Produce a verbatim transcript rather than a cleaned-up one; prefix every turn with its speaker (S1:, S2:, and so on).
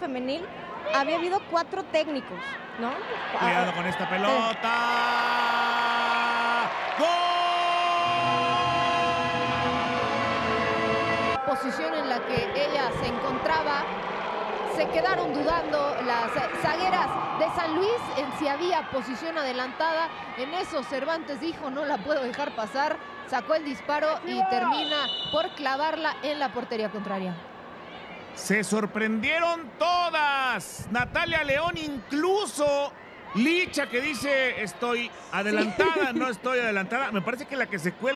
S1: femenil había habido cuatro técnicos, ¿no?
S2: Cuidado con esta pelota. ¡Gol!
S3: Posición en la que ella se encontraba, se quedaron dudando las zagueras de San Luis en si había posición adelantada. En eso Cervantes dijo: no la puedo dejar pasar, sacó el disparo y termina por clavarla en la portería contraria.
S2: Se sorprendieron todas. Natalia León, incluso Licha, que dice: estoy adelantada, sí. No estoy adelantada. Me parece que la que se cuelga